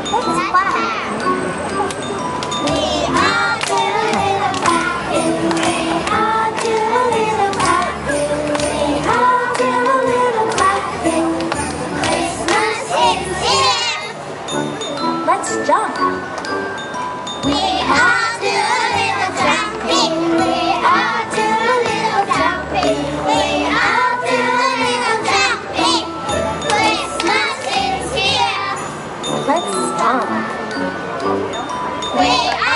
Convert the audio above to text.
Let's clap. We all do a little clapping. We all do a little clapping. We all do a little clapping. Christmas is here. Let's jump. We all do a little jumping. We all do a little jumping. We all do a little jumping. Christmas is here. Let's stomp. We